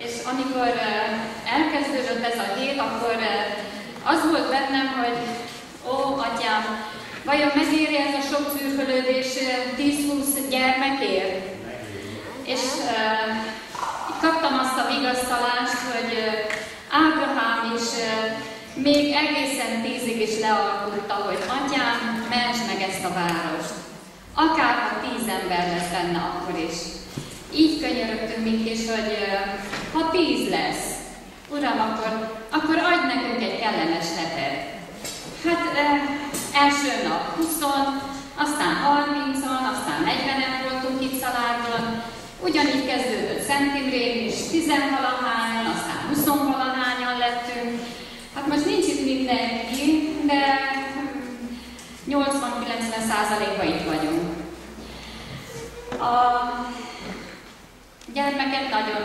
És amikor elkezdődött ez a hét, akkor az volt bennem, hogy ó, atyám, vajon megéri ez a sok szürkölődés 10-20 gyermekért? És kaptam azt a vigasztalást, hogy Ábrahám is még egészen 10-ig is lealkutta, hogy atyám, mentsd meg ezt a várost. Akár ha 10 ember lesz benne, akkor is. Így könyörögtünk mi is, hogy ha 10 lesz, Uram, akkor adj nekünk egy kellemes hetet. Hát első nap 20, aztán 30-an, aztán 40-en voltunk itt Szalárban. Ugyanígy kezdődött Szent Imrén is, 10-valahányan, aztán 20-valahányan lettünk. Hát most nincs itt mindenki, de 80-90%-ban itt vagyunk. A gyermeket nagyon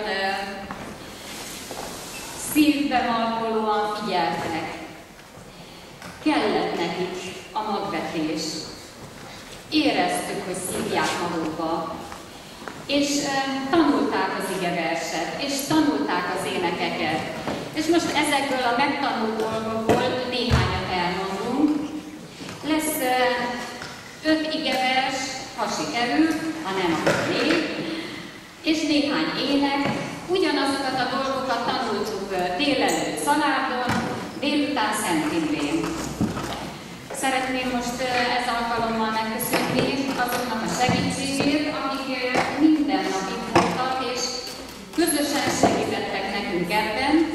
szívbe markolóan figyeltek. Kellett nekik a magvetés. Éreztük, hogy szívják magukba. És tanulták az igeverset, és tanulták az énekeket. És most ezekből a megtanult dolgokból néhányat elmondunk. Lesz 5 igevers, ha sikerül, ha nem, akkor 4. És néhány ének. Ugyanazokat a dolgokat tanultuk délelőtt Szalárdon, délután Szent Imrén. Szeretném most ez alkalommal megköszönni azoknak a segítségét, akik minden nap itt voltak, és közösen segítettek nekünk ebben.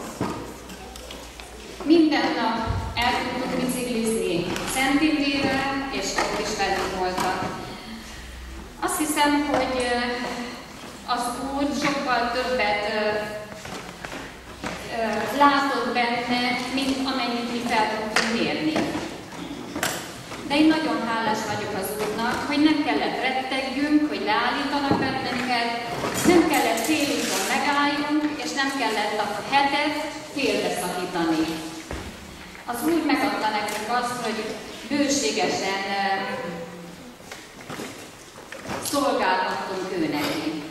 Minden nap el tudtuk biciklizni Szent Imrére, és ott is velünk voltak. Azt hiszem, hogy az Úr sokkal többet látott benne, mint amennyit mi fel tudtunk mérni. De én nagyon hálás vagyok az Úrnak, hogy nem kellett rettegjünk, hogy leállítanak bennünket, nem kellett fél úton megálljunk, és nem kellett a hetet félbeszakítani. Az Úr megadta nekünk azt, hogy bőségesen szolgálhattunk ő neki.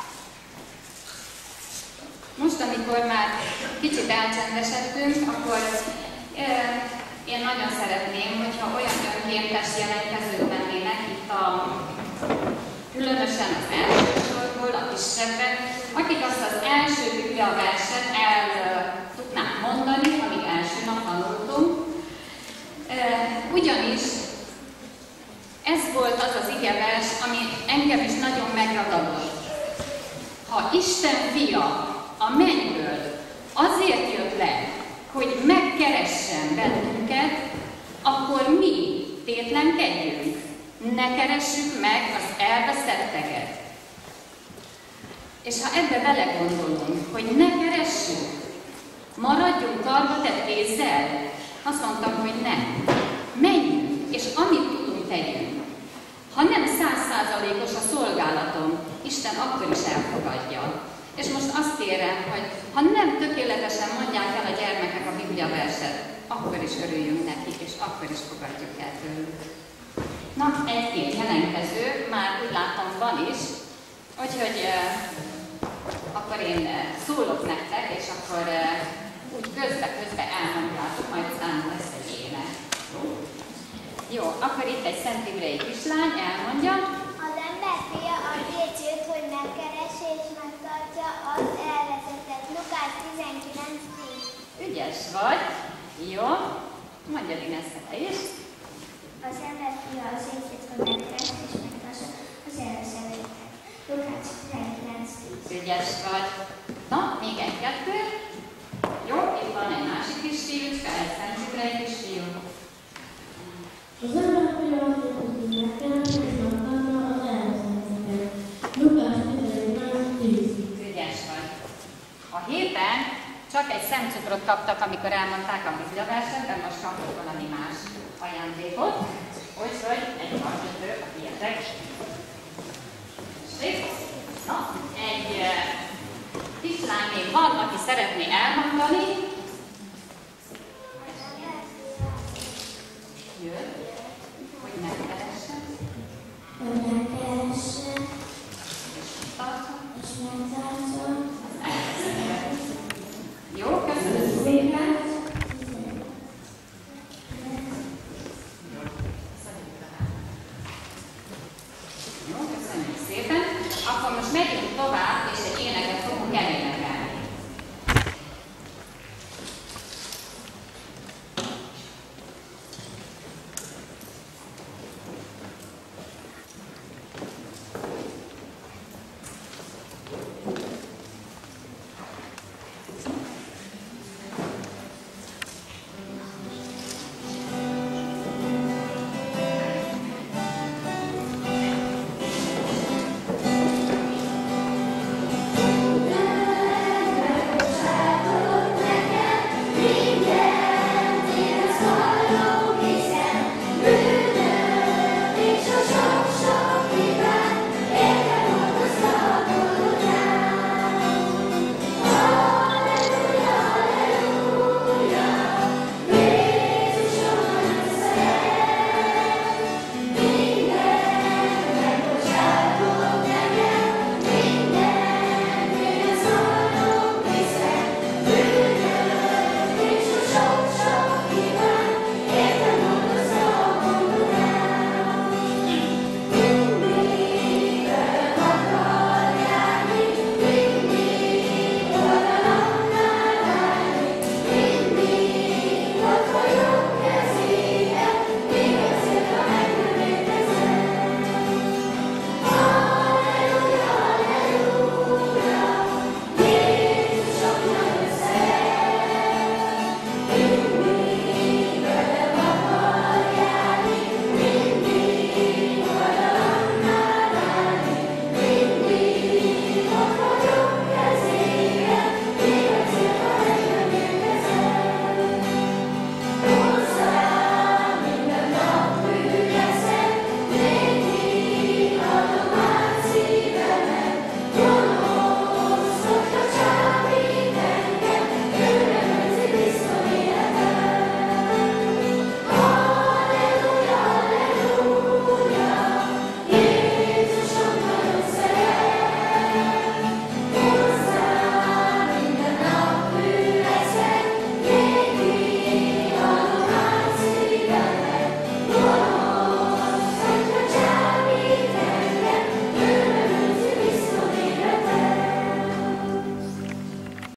Most, amikor már kicsit elcsendesedtünk, akkor én nagyon szeretném, hogyha olyan önkéntes jelentkezők lennének itt különösen az első sorból, a kisebbek, akik azt az első Biblia verset el tudnák mondani, amíg első nap tanultunk. Ugyanis ez volt az az igevers, ami engem is nagyon megragadott. Ha Isten fia a mennyből azért jött le, hogy megkeressen bennünket, akkor mi tétlenkedjünk. Ne keressük meg az elveszetteket. És ha ebbe belegondolunk, hogy ne keressük, maradjunk karba tett kézzel, azt mondtam, hogy nem. Menjünk, és amit tudunk, tegyünk. Ha nem 100%-os a szolgálatom, Isten akkor is elfogadja. És most azt kérem, hogy ha nem tökéletesen mondják el a gyermekek a Biblia verset, akkor is örüljünk nekik, és akkor is fogadjuk el tőlük. Na, egy-két jelentkező, már úgy látom van is, úgyhogy akkor én szólok nektek, és akkor úgy közbe elmondjátok, majd utána lesz egy ének. Jó, akkor itt egy Szent Imrei kislány elmondja. Az ember fia azért jött, hogy megkeresse és megtartja az elveszettet. Lukács 19:10. Ügyes vagy. Jó. Mondjad Ineszre te is. Az ember fia azért jött, hogy megkeresse és megtartsa az elveszettet. Lukács 19:10. Ügyes vagy. Na, még egy-kettő. Jó, itt van egy másik kis fiúcska, egy Szent Imrei kisfiú. Az ember fia azért jött, hogy megkeresse és megtartja az elveszettet. Lukács 19:10. Ügyes vagy. A héten csak egy szemcukrot kaptak, amikor elmondták a Biblia verset, de most kaptak valami más ajándékot. Úgyhogy egy kartötő a tiétek. Na, egy kislány még van, aki szeretné elmondani,